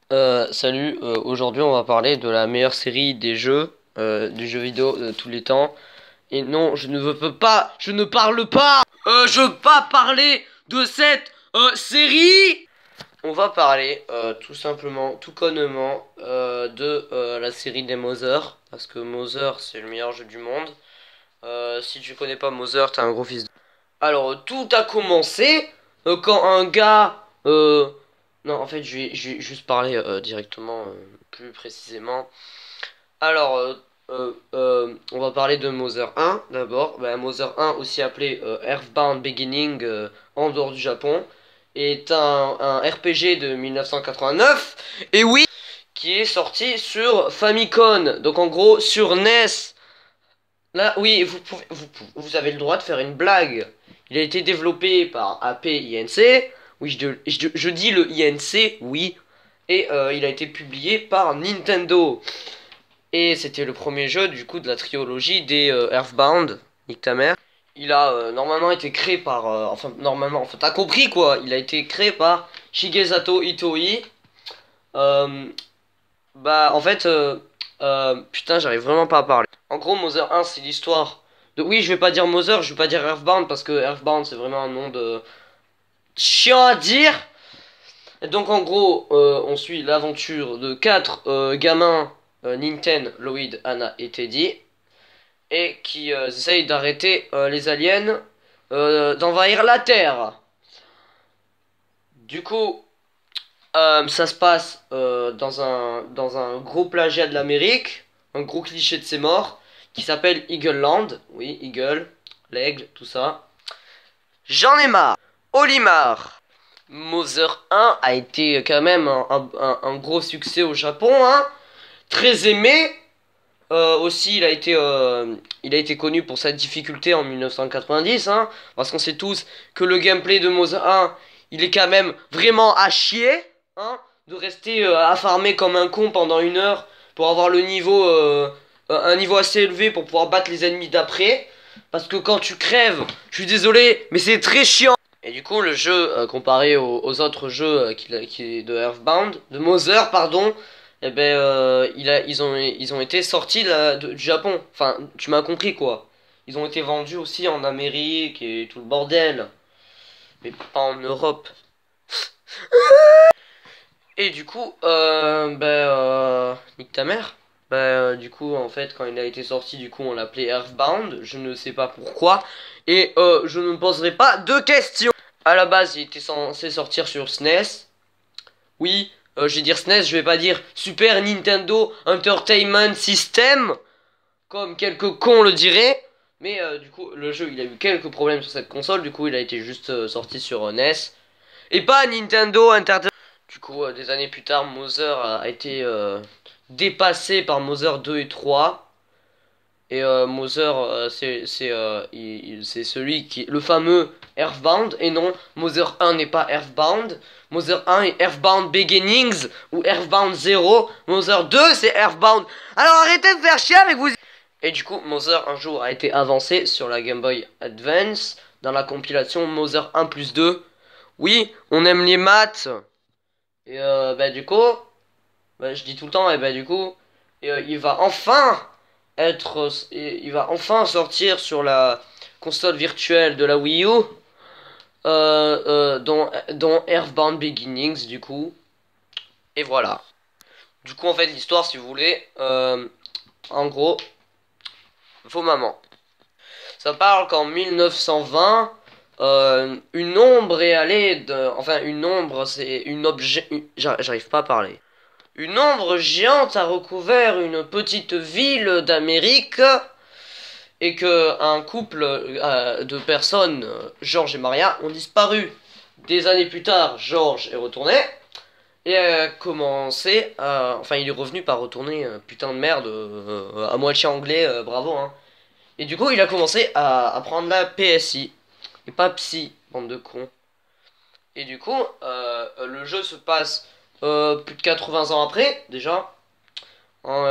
Salut, aujourd'hui on va parler de la meilleure série des jeux, du jeu vidéo de tous les temps. Et non, je ne veux pas, je ne parle pas, je veux pas parler de cette série. On va parler tout simplement, tout connement, de la série des Mother, parce que Mother c'est le meilleur jeu du monde. Si tu connais pas Mother, t'es un gros fils de... Alors, tout a commencé quand un gars... Non, en fait, je vais juste parler directement, plus précisément. Alors, on va parler de Mother 1 d'abord. Bah, Mother 1, aussi appelé Earthbound Beginning en dehors du Japon, est un RPG de 1989. Et oui, qui est sorti sur Famicom. Donc, en gros, sur NES. Là, oui, vous avez le droit de faire une blague. Il a été développé par AP INC. Oui, je dis le INC, oui. Et il a été publié par Nintendo. Et c'était le premier jeu, du coup, de la trilogie des Earthbound. Nique ta mère. Il a normalement été créé par... enfin, normalement, enfin, t'as compris, quoi. Il a été créé par Shigesato Itoi. Euh, Bah, en fait, putain, j'arrive vraiment pas à parler. En gros, Mother 1, c'est l'histoire de... Oui, je vais pas dire Mother, je vais pas dire Earthbound, parce que Earthbound, c'est vraiment un nom de... chiant à dire. Et donc, en gros, on suit l'aventure de quatre gamins, Ninten, Lloyd, Anna et Teddy, et qui essayent d'arrêter les aliens d'envahir la Terre. Du coup, ça se passe dans un gros plagiat de l'Amérique, un gros cliché de ses morts, qui s'appelle Eagle Land. Oui, Eagle, l'aigle, tout ça. J'en ai marre. Olimar. Mother 1 a été quand même un gros succès au Japon, hein. Très aimé. Aussi, il a été connu pour sa difficulté en 1990, hein, parce qu'on sait tous que le gameplay de Mother 1, il est quand même vraiment à chier, hein, de rester à farmer comme un con pendant 1 heure pour avoir le niveau, un niveau assez élevé pour pouvoir battre les ennemis d'après, parce que quand tu crèves, je suis désolé, mais c'est très chiant. Et du coup, le jeu, comparé aux autres jeux qui de Earthbound, de Mother, pardon, eh ben, ils ont été sortis là, du Japon. Enfin, tu m'as compris quoi. Ils ont été vendus aussi en Amérique et tout le bordel. Mais pas en Europe. Et du coup, nique ta mère. Du coup, en fait, quand il a été sorti, du coup, on l'appelait Earthbound. Je ne sais pas pourquoi. Et je ne me poserai pas de questions. À la base, il était censé sortir sur SNES. Oui, je vais dire SNES, je vais pas dire Super Nintendo Entertainment System, comme quelques cons le diraient. Mais du coup, le jeu, il a eu quelques problèmes sur cette console. Du coup, il a été juste sorti sur NES. Et pas Nintendo Entertainment. Du coup, des années plus tard, Mother a été dépassé par Mother 2 et 3. Et Mother, c'est celui qui... Le fameux Earthbound. Et non, Mother 1 n'est pas Earthbound. Mother 1 est Earthbound Beginnings ou Earthbound 0. Mother 2, c'est Earthbound. Alors arrêtez de faire chier avec vous. Et du coup, Mother un jour a été avancé sur la Game Boy Advance dans la compilation Mother 1 plus 2. Oui, on aime les maths. Et du coup, je dis tout le temps, et du coup, il va enfin il va enfin sortir sur la console virtuelle de la Wii U, dont Earthbound Beginnings, du coup. Et voilà. Du coup, en fait, l'histoire, si vous voulez, en gros, vos mamans. Ça parle qu'en 1920, une ombre est allée enfin, une ombre, c'est une objet... J'arrive pas à parler. Une ombre géante a recouvert une petite ville d'Amérique et que un couple de personnes, George et Maria, ont disparu. Des années plus tard, George est retourné et a commencé à... Enfin, il est revenu par retourner, putain de merde, à moitié anglais, bravo, hein. Et du coup, il a commencé à prendre la PSI. Et pas psy, bande de cons. Et du coup, le jeu se passe plus de 80 ans après, déjà. En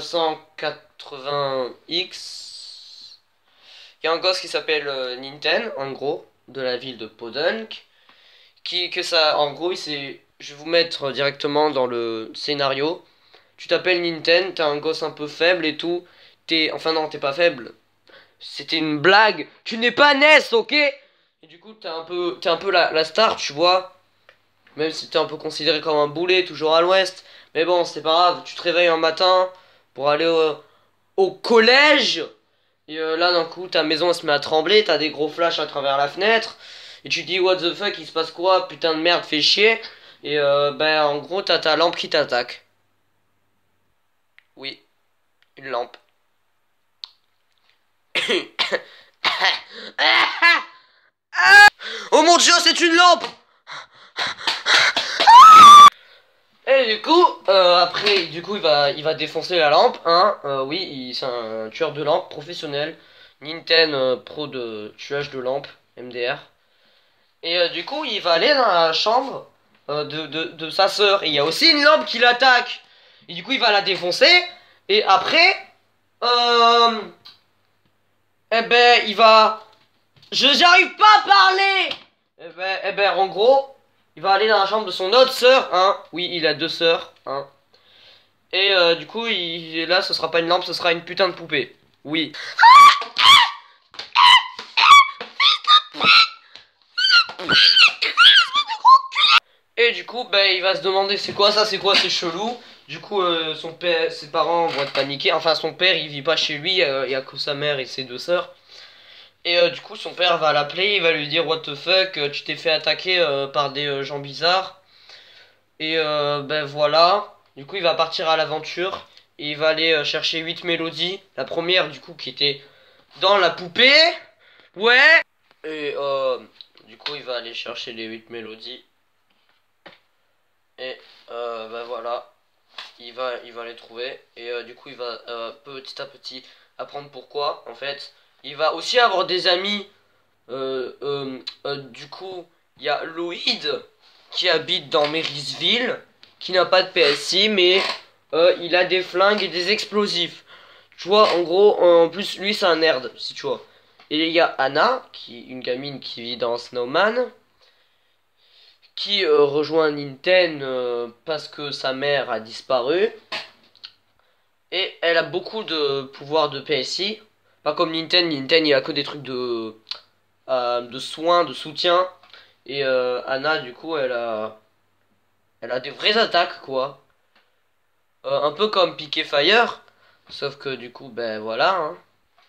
1980X. Il y a un gosse qui s'appelle Ninten, en gros, de la ville de Podunk. En gros, il s'est je vais vous mettre directement dans le scénario. Tu t'appelles Nintendo, t'es un gosse un peu faible et tout. Enfin non, t'es pas faible. C'était une blague. Tu n'es pas Ness, ok? Et du coup, t'es un peu la star, tu vois. Même si t'es un peu considéré comme un boulet, toujours à l'ouest. Mais bon, c'est pas grave. Tu te réveilles un matin pour aller au collège. Et là, d'un coup, ta maison elle se met à trembler. T'as des gros flashs à travers la fenêtre. Et tu dis, what the fuck, il se passe quoi? Putain de merde, fais chier. Et ben, en gros, t'as ta lampe qui t'attaque. Oui, une lampe. Oh mon dieu, c'est une lampe! Et du coup, après, du coup, il va défoncer la lampe, hein. Oui, c'est un tueur de lampes professionnel. Nintendo pro de tuage de lampes, MDR. Et du coup, il va aller dans la chambre de sa sœur. Et il y a aussi une lampe qui l'attaque. Et du coup, il va la défoncer. Et après, eh ben, il va... J'arrive pas à parler! Eh ben, en gros, il va aller dans la chambre de son autre sœur, hein. Oui, il a deux sœurs, hein. Et du coup, là, ce sera pas une lampe, ce sera une putain de poupée. Oui. Et du coup, ben, il va se demander c'est quoi ça, c'est quoi, c'est chelou. Du coup, son père, ses parents vont être paniqués. Enfin, son père, il vit pas chez lui, il y a que sa mère et ses deux sœurs. Et du coup, son père va l'appeler, il va lui dire what the fuck, tu t'es fait attaquer par des gens bizarres. Et ben voilà. Du coup, il va partir à l'aventure. Et il va aller chercher 8 mélodies. La première, du coup, qui était dans la poupée. Ouais. Et du coup, il va aller chercher les 8 mélodies. Et ben voilà. Il va les trouver. Et du coup, il va petit à petit apprendre pourquoi. En fait, il va aussi avoir des amis. Du coup, il y a Lloyd qui habite dans Marysville, qui n'a pas de PSI, mais il a des flingues et des explosifs. Tu vois, en gros, en plus, lui, c'est un nerd, si tu vois. Et il y a Anna, une gamine qui vit dans Snowman, qui rejoint Nintendo parce que sa mère a disparu. Et elle a beaucoup de pouvoirs de PSI. Pas comme Nintendo, il a que des trucs de soins, de soutien. Et Anna, du coup, elle a des vraies attaques, quoi. Un peu comme Piqué Fire. Sauf que du coup, ben voilà. Hein.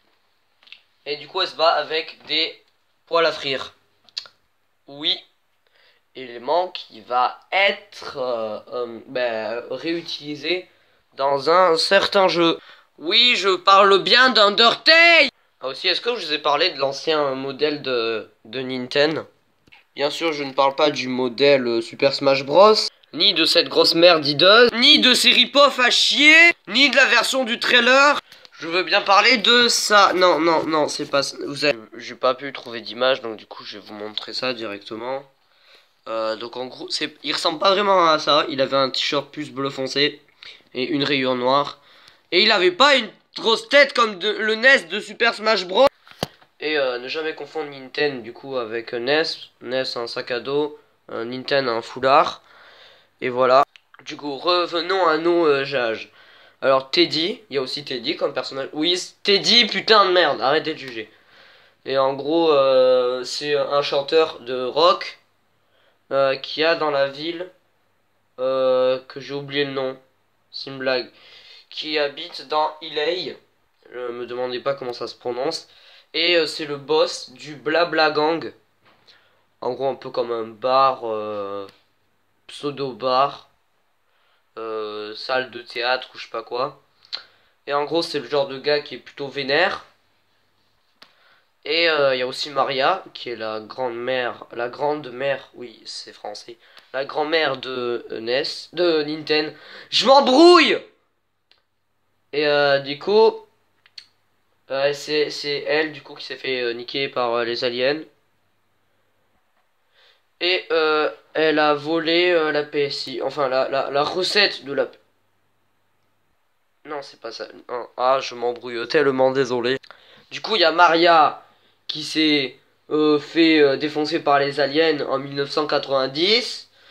Et du coup, elle se bat avec des poêles à frire. Oui. Élément qui va être ben, réutilisé dans un certain jeu. Oui, je parle bien d'Undertale. Ah aussi, est-ce que je vous ai parlé de l'ancien modèle de Nintendo? Bien sûr, je ne parle pas du modèle Super Smash Bros. Ni de cette grosse merde hideuse. Ni de ces rip-off à chier. Ni de la version du trailer. Je veux bien parler de ça. Non, non, non, c'est pas... J'ai pas pu trouver d'image, donc du coup, je vais vous montrer ça directement. Donc en gros, il ressemble pas vraiment à ça. Il avait un t-shirt plus bleu foncé. Et une rayure noire. Et il avait pas une grosse tête comme le NES de Super Smash Bros. Et ne jamais confondre Nintendo du coup avec NES. NES un sac à dos, Nintendo un foulard. Et voilà. Du coup, revenons à nos âges. Alors Teddy, il y a aussi Teddy comme personnage. Oui, Teddy, putain de merde, arrêtez de juger. Et en gros, c'est un chanteur de rock qui a dans la ville, que j'ai oublié le nom, c'est une blague, qui habite dans LA. Me demandez pas comment ça se prononce. Et c'est le boss du Blabla Gang. En gros, un peu comme un bar, pseudo-bar, salle de théâtre ou je sais pas quoi. Et en gros, c'est le genre de gars qui est plutôt vénère. Et il y a aussi Maria, qui est la grande mère, oui, c'est français, la grand-mère de NES, de Nintendo. Je m'embrouille! Et du coup, c'est elle, du coup, qui s'est fait niquer par les aliens. Et elle a volé la PSI. Enfin, la recette de la... Non, c'est pas ça. Non. Ah, je m'embrouille tellement, désolé. Du coup, il y a Maria qui s'est fait défoncer par les aliens en 1990.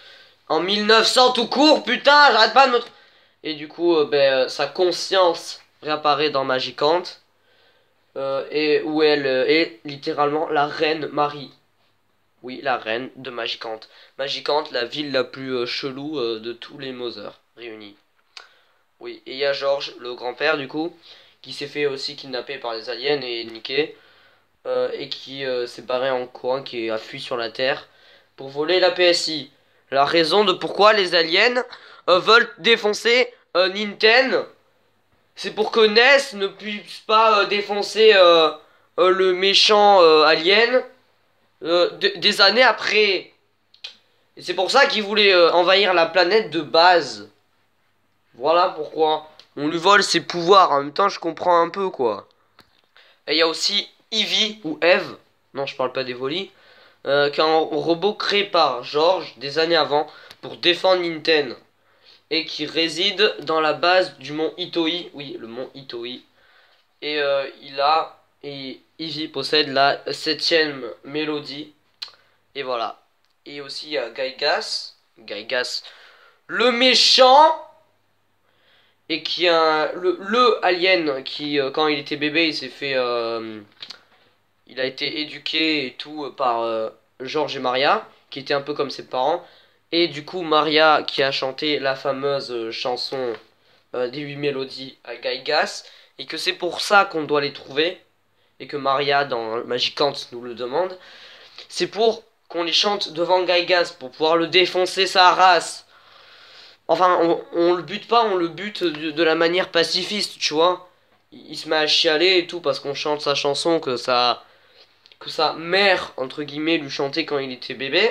En 1900 tout court, putain, j'arrête pas de me... Et du coup, sa conscience réapparaît dans Magicant. Et où elle est littéralement la reine Marie. Oui, la reine de Magicant. Magicant, la ville la plus chelou de tous les Mother réunis. Oui, et il y a George, le grand-père du coup, qui s'est fait aussi kidnapper par les aliens et niqué. Et qui s'est barré en courant, qui a fui sur la Terre pour voler la PSI. La raison de pourquoi les aliens veulent défoncer Nintendo, c'est pour que NES ne puisse pas défoncer le méchant alien des années après. Et c'est pour ça qu'ils voulaient envahir la planète de base. Voilà pourquoi. On lui vole ses pouvoirs. En même temps, je comprends un peu quoi. Et il y a aussi Eevee ou Eve. Non, je parle pas d'Evoli. Qui est un robot créé par George des années avant pour défendre Nintendo. Et qui réside dans la base du mont Itoi. Oui, le mont Itoi. Et Eevee possède la 7ème mélodie. Et voilà. Et aussi il y a Gygas. Gygas, le méchant. Et qui a le alien qui, quand il était bébé, il s'est fait... il a été éduqué et tout par George et Maria, qui étaient un peu comme ses parents. Et du coup, Maria qui a chanté la fameuse chanson des 8 mélodies à Gygas. Et que c'est pour ça qu'on doit les trouver. Et que Maria dans Magicant nous le demande. C'est pour qu'on les chante devant Gygas, pour pouvoir le défoncer sa race. Enfin, on le bute pas, on le bute de la manière pacifiste, tu vois. Il se met à chialer et tout parce qu'on chante sa chanson que sa mère, entre guillemets, lui chantait quand il était bébé.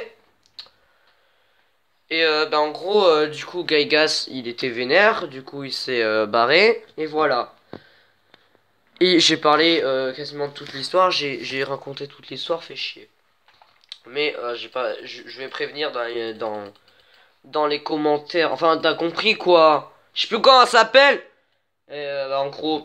Et en gros, du coup, Gygas, il était vénère, du coup, il s'est barré, et voilà. Et j'ai parlé quasiment de toute l'histoire, j'ai raconté toute l'histoire, fait chier. Mais j'ai pas, je vais prévenir dans les commentaires. Enfin, t'as compris quoi? Je sais plus comment ça s'appelle. En gros,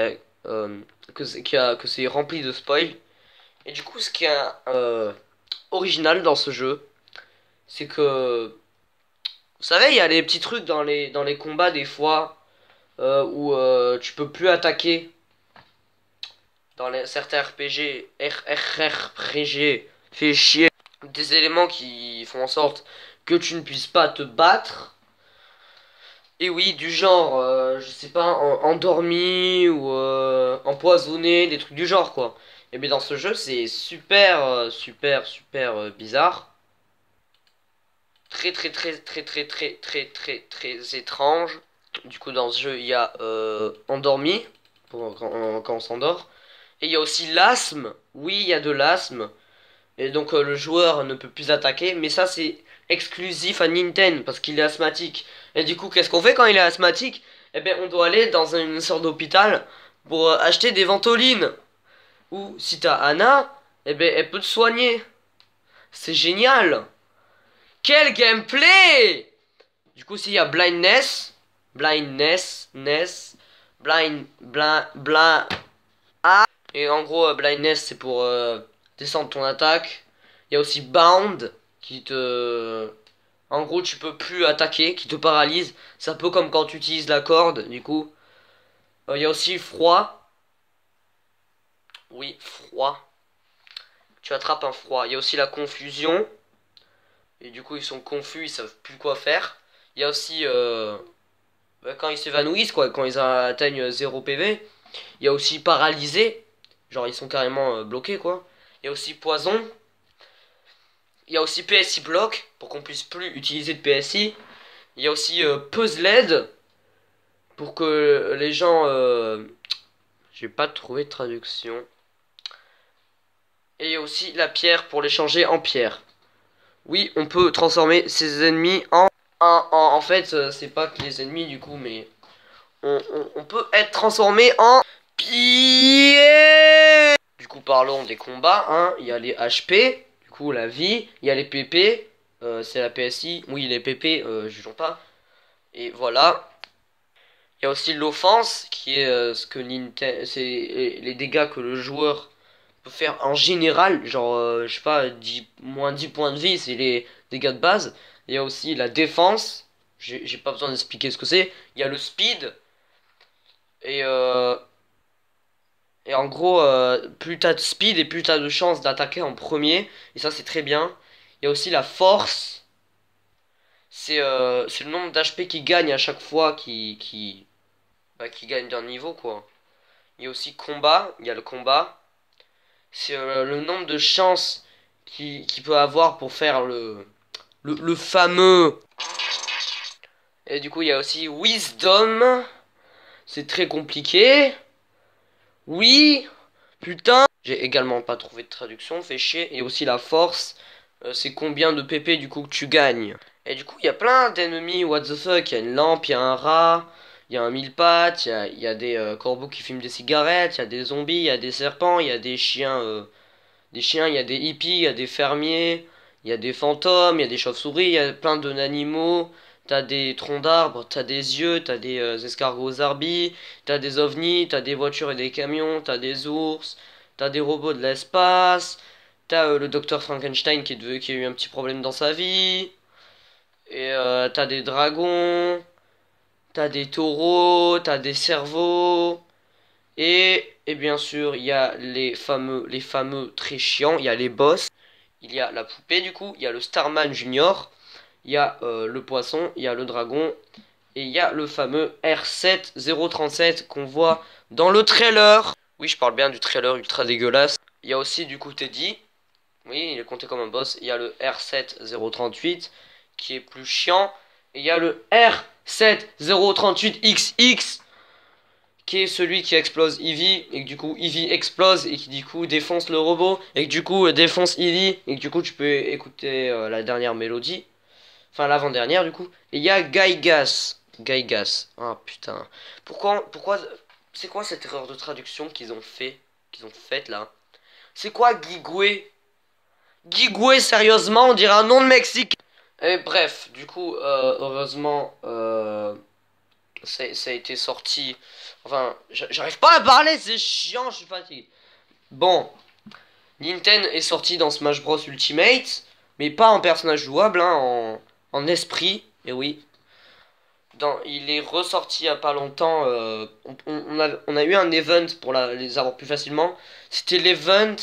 que c'est rempli de spoil. Et du coup, ce qui est original dans ce jeu, c'est que vous savez, il y a des petits trucs dans les combats des fois où tu peux plus attaquer dans certains RPG, RPG, fait chier. Des éléments qui font en sorte que tu ne puisses pas te battre. Et oui, du genre, je sais pas, endormi ou empoisonné, des trucs du genre quoi. Et bien dans ce jeu, c'est super, super bizarre. Très, très, très, très, très, très, très, très, très étrange. Du coup, dans ce jeu, il y a endormi, quand on s'endort. Et il y a aussi l'asthme. Oui, il y a de l'asthme. Et donc le joueur ne peut plus attaquer. Mais ça c'est exclusif à Nintendo parce qu'il est asthmatique. Et du coup qu'est-ce qu'on fait quand il est asthmatique? Eh bien on doit aller dans une sorte d'hôpital pour acheter des ventolines. Ou si t'as Anna, eh bien elle peut te soigner. C'est génial. Quel gameplay! Du coup s'il y a blindness. Blindness. Ness. Blind. Ah. Et en gros blindness c'est pour descendre ton attaque. Il y a aussi Bound qui te... En gros, tu peux plus attaquer, qui te paralyse. C'est un peu comme quand tu utilises la corde, du coup. Il y a aussi Froid. Oui, Froid. Tu attrapes un froid. Il y a aussi la Confusion. Et du coup, ils sont confus, ils savent plus quoi faire. Il y a aussi... quand ils s'évanouissent, quoi, quand ils atteignent 0 PV. Il y a aussi Paralysé. Genre, ils sont carrément bloqués, quoi. Il y a aussi Poison. Il y a aussi PSI Block, pour qu'on puisse plus utiliser de PSI. Il y a aussi Puzzled, pour que les gens... J'ai pas trouvé de traduction. Et il y a aussi la pierre, pour les changer en pierre. Oui, on peut transformer ses ennemis en fait, c'est pas que les ennemis du coup, mais... On peut être transformé en... pierre. Du coup, parlons des combats, hein. Il y a les HP... la vie, il y a les PP, c'est la PSI, oui les PP, jugeons pas, et voilà. Il y a aussi l'offense, qui est ce que Nintendo, c'est les dégâts que le joueur peut faire en général, genre, je sais pas, moins 10 points de vie, c'est les dégâts de base, Il y a aussi la défense. J'ai pas besoin d'expliquer ce que c'est. Il y a le speed. Et, euh, et en gros, plus t'as de speed et plus t'as de chances d'attaquer en premier. Et ça, c'est très bien. Il y a aussi la force. C'est le nombre d'HP qui gagne à chaque fois qui gagne d'un niveau, quoi. Il y a aussi combat. Il y a le combat. C'est le nombre de chances qu'il peut avoir pour faire le fameux. Et du coup, il y a aussi wisdom. C'est très compliqué. Oui. Putain. J'ai également pas trouvé de traduction. Fait chier. Et aussi la force. C'est combien de PP du coup que tu gagnes. Et du coup, il y a plein d'ennemis. What the fuck. Il y a une lampe. Il y a un rat. Il y a un mille pattes. Il y a des corbeaux qui fument des cigarettes. Il y a des zombies. Il y a des serpents. Il y a des chiens. Il y a des hippies. Il y a des fermiers. Il y a des fantômes. Il y a des chauves-souris. Il y a plein d'animaux. T'as des troncs d'arbres, t'as des yeux, t'as des escargots arbis, t'as des ovnis, t'as des voitures et des camions, t'as des ours, t'as des robots de l'espace, t'as le docteur Frankenstein qui a eu un petit problème dans sa vie, et t'as des dragons, t'as des taureaux, t'as des cerveaux, et bien sûr il y a les fameux très chiants, il y a les boss, il y a la poupée du coup, il y a le Starman Junior. Il y a le poisson, il y a le dragon, et il y a le fameux R7037 qu'on voit dans le trailer. Oui, je parle bien du trailer ultra dégueulasse. Il y a aussi du coup Teddy. Oui, il est compté comme un boss. Il y a le R7038 qui est plus chiant. Et il y a le R7038XX qui est celui qui explose Eevee. Et que du coup Eevee explose et qui du coup défonce le robot. Et que du coup défonce Eevee. Et que du coup tu peux écouter la dernière mélodie. Enfin, l'avant-dernière, du coup. Et il y a Gaigas. Gaigas. Ah, putain. Pourquoi... C'est quoi cette erreur de traduction qu'ils ont faite, là? C'est quoi Guigoué? Guigoué, sérieusement, on dirait un nom de Mexique. Et bref, du coup, heureusement, ça a été sorti... Enfin, j'arrive pas à parler, c'est chiant, je suis fatigué. Bon. Nintendo est sorti dans Smash Bros Ultimate, mais pas en personnage jouable, hein, en esprit, et oui. Il est ressorti il y a pas longtemps. On a eu un event pour les avoir plus facilement. C'était l'event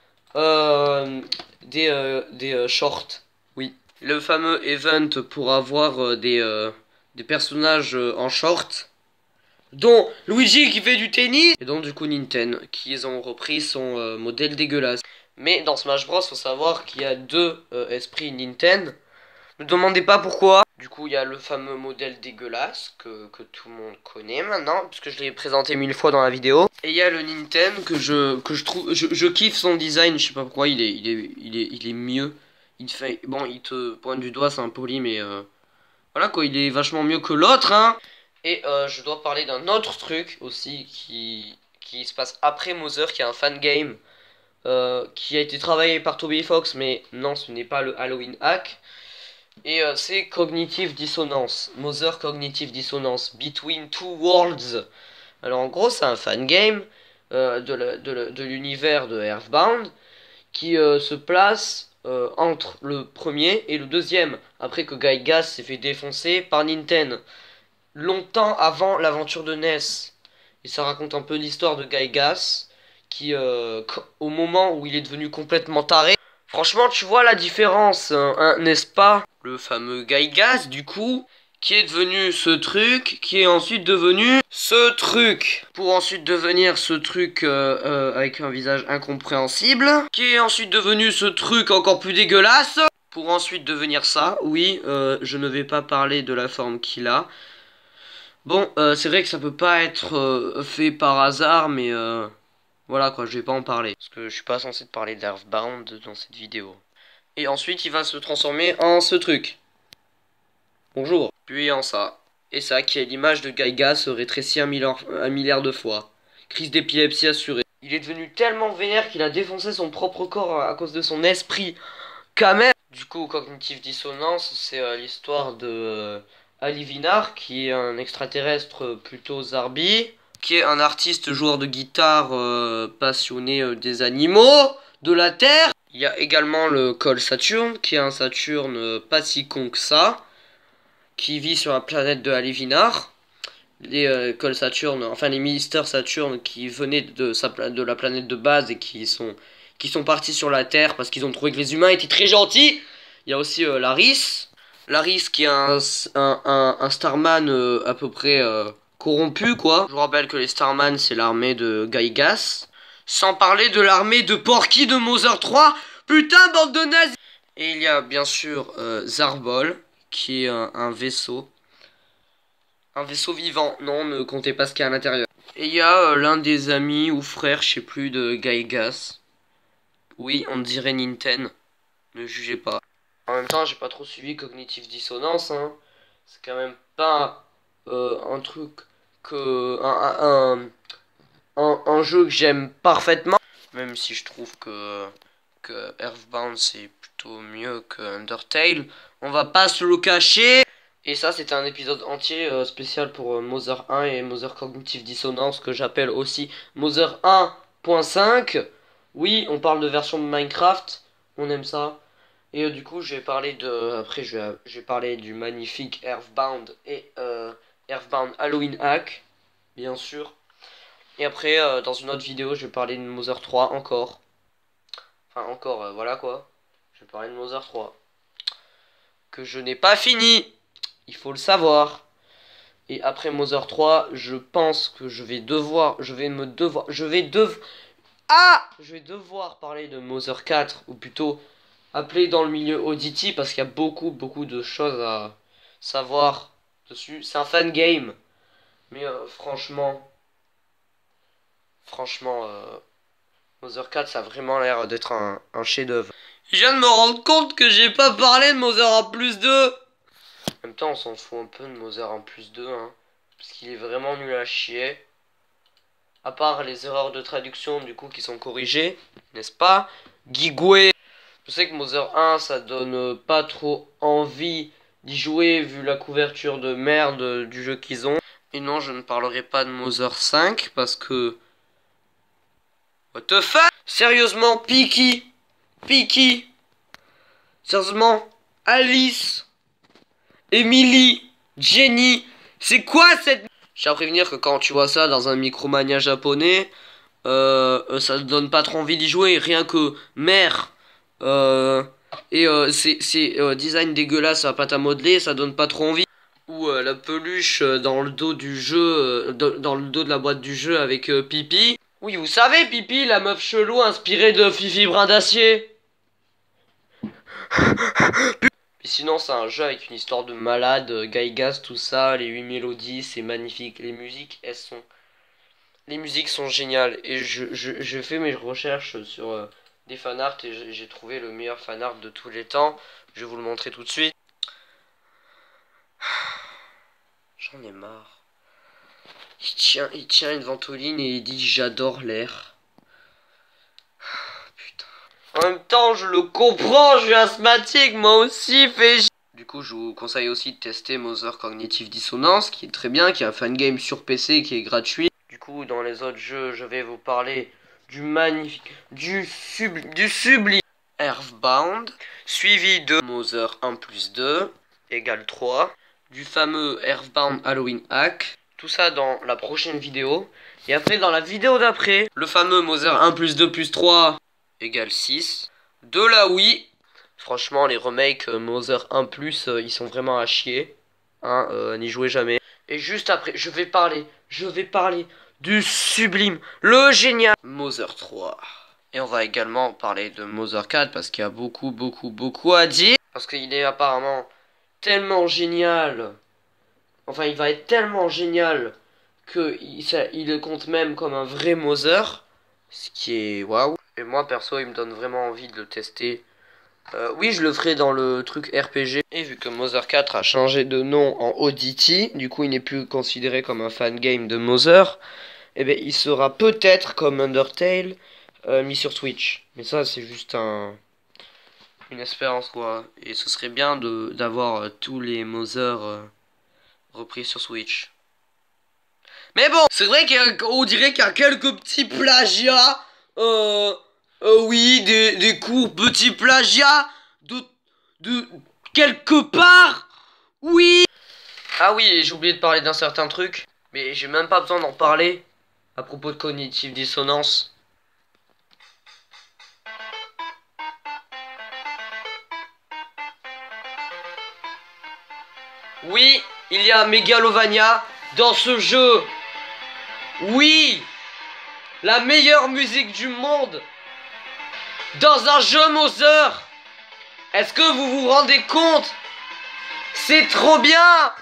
des shorts. Oui. Le fameux event pour avoir des personnages en short. Dont Luigi qui fait du tennis. Et donc du coup Nintendo qui ont repris son modèle dégueulasse. Mais dans Smash Bros, faut savoir qu'il y a deux esprits Nintendo. Ne demandez pas pourquoi. Du coup, il y a le fameux modèle dégueulasse que tout le monde connaît maintenant, puisque je l'ai présenté 1000 fois dans la vidéo. Et il y a le Nintendo que je trouve, je kiffe son design. Je sais pas pourquoi, il est mieux. Bon, il te pointe du doigt, c'est impoli, mais voilà quoi, il est vachement mieux que l'autre, hein. Et je dois parler d'un autre truc aussi qui se passe après Mother, qui est un fan game. Qui a été travaillé par Toby Fox, mais non, ce n'est pas le Halloween hack. Et c'est Cognitive Dissonance. Mother Cognitive Dissonance. Between Two Worlds. Alors en gros, c'est un fan game de l'univers de Earthbound qui se place entre le premier et le deuxième. Après que Gaigas s'est fait défoncer par Nintendo. Longtemps avant l'aventure de NES. Et ça raconte un peu l'histoire de Gaigas qui, au moment où il est devenu complètement taré. Franchement, tu vois la différence, hein, n'est-ce pas? Le fameux Gaigas, du coup, qui est devenu ce truc, qui est ensuite devenu ce truc. Pour ensuite devenir ce truc avec un visage incompréhensible. Qui est ensuite devenu ce truc encore plus dégueulasse. Pour ensuite devenir ça, oui, je ne vais pas parler de la forme qu'il a. Bon, c'est vrai que ça peut pas être fait par hasard, mais voilà quoi, je vais pas en parler. Parce que je suis pas censé te parler d'Earthbound dans cette vidéo. Et ensuite, il va se transformer en ce truc. Bonjour. Puis en ça. Et ça, qui est l'image de Gaiga, se rétrécit un milliard de fois. Crise d'épilepsie assurée. Il est devenu tellement vénère qu'il a défoncé son propre corps à cause de son esprit. Quand même. Du coup, Cognitive Dissonance, c'est l'histoire de Ali Vinar, qui est un extraterrestre plutôt zarbi, qui est un artiste joueur de guitare passionné des animaux, de la terre. Il y a également le Col Saturne, qui est un Saturne pas si con que ça, qui vit sur la planète de Alevinar. Les Col Saturne, enfin les Mister Saturne qui venaient de la planète de base et qui sont partis sur la Terre parce qu'ils ont trouvé que les humains étaient très gentils. Il y a aussi Laris. Laris qui est un Starman à peu près corrompu quoi. Je vous rappelle que les Starman c'est l'armée de Gaigas. Sans parler de l'armée de Porky de Mother 3. Putain bande de nazis. Et il y a bien sûr Zarbol qui est un vaisseau. Un vaisseau vivant. Non, ne comptez pas ce qu'il y a à l'intérieur. Et il y a l'un des amis ou frères, je sais plus, de Gaigas. Oui, on dirait Nintendo. Ne jugez pas. En même temps, j'ai pas trop suivi Cognitive Dissonance. Hein. C'est quand même pas un truc que... un jeu que j'aime parfaitement. Même si je trouve que Earthbound c'est plutôt mieux que Undertale. On va pas se le cacher. Et ça c'était un épisode entier spécial pour Mother 1 et Mother Cognitive Dissonance que j'appelle aussi Mother 1.5. Oui, on parle de version de Minecraft, on aime ça. Et du coup, je vais parler de après je vais parler du magnifique Earthbound et Earthbound Halloween Hack, bien sûr. Et après dans une autre vidéo, je vais parler de Mother 3 encore. Enfin encore voilà quoi. Je vais parler de Mother 3 que je n'ai pas fini. Il faut le savoir. Et après Mother 3, je pense que je vais devoir parler de Mother 4, ou plutôt appeler dans le milieu auditif, parce qu'il y a beaucoup de choses à savoir dessus. C'est un fan game. Mais franchement, Mother 4, ça a vraiment l'air d'être un chef-d'œuvre. Je viens de me rendre compte que j'ai pas parlé de Mother en plus 2. En même temps, on s'en fout un peu de Mother en plus 2, hein, parce qu'il est vraiment nul à chier. À part les erreurs de traduction, du coup, qui sont corrigées, n'est-ce pas, Guigoué. Je sais que Mother 1, ça donne pas trop envie d'y jouer, vu la couverture de merde du jeu qu'ils ont. Et non, je ne parlerai pas de Mother 5, parce que... What the fuck? Sérieusement, Piki. Sérieusement, Alice. Emily, Jenny, c'est quoi cette... Je tiens à prévenir que quand tu vois ça dans un Micromania japonais, ça te donne pas trop envie d'y jouer, rien que mère, c'est design dégueulasse à pâte à modeler, ça donne pas trop envie. Ou la peluche dans le dos du jeu, dans le dos de la boîte du jeu avec Pipi. Oui, vous savez Pipi, la meuf chelou inspirée de Fifi Brin d'Acier. Et sinon c'est un jeu avec une histoire de malade, Gaigas, tout ça, les 8 mélodies, c'est magnifique. Les musiques, les musiques sont géniales. Et je fais mes recherches sur des fanarts et j'ai trouvé le meilleur fanart de tous les temps. Je vais vous le montrer tout de suite. J'en ai marre. Il tient une ventoline et il dit j'adore l'air. En même temps, je le comprends, je suis asthmatique, moi aussi, Du coup, je vous conseille aussi de tester Mother Cognitive Dissonance, qui est très bien, qui est un fan game sur PC, qui est gratuit. Du coup, dans les autres jeux, je vais vous parler du magnifique, du sublime Earthbound, suivi de Mother 1 plus 2, égale 3, du fameux Earthbound Halloween Hack, tout ça dans la prochaine vidéo. Et après, dans la vidéo d'après, le fameux Mother 1 plus 2 plus 3, égale 6. De la Wii. Franchement, les remakes Mother 1 plus, ils sont vraiment à chier. Hein, n'y jouez jamais. Et juste après, je vais parler du sublime, le génial Mother 3. Et on va également parler de Mother 4 parce qu'il y a beaucoup à dire. Parce qu'il est apparemment tellement génial. Enfin, il va être tellement génial que il le compte même comme un vrai Mother. Ce qui est waouh. Et moi perso il me donne vraiment envie de le tester. Oui je le ferai dans le truc RPG. Et vu que Mother 4 a changé de nom en Oddity, du coup il n'est plus considéré comme un fan game de Mother. Et bien il sera peut-être comme Undertale mis sur Switch. Mais ça c'est juste une espérance quoi. Et ce serait bien d'avoir tous les Mother repris sur Switch. Mais bon, c'est vrai qu'on dirait qu'il y a quelques petits plagiats Oui, des cours petits plagiats de quelque part. Oui. Ah oui, et j'ai oublié de parler d'un certain truc, mais j'ai même pas besoin d'en parler à propos de cognitive dissonance. Oui, il y a Megalovania dans ce jeu. Oui, la meilleure musique du monde dans un jeu Mother. Est-ce que vous vous rendez compte? C'est trop bien.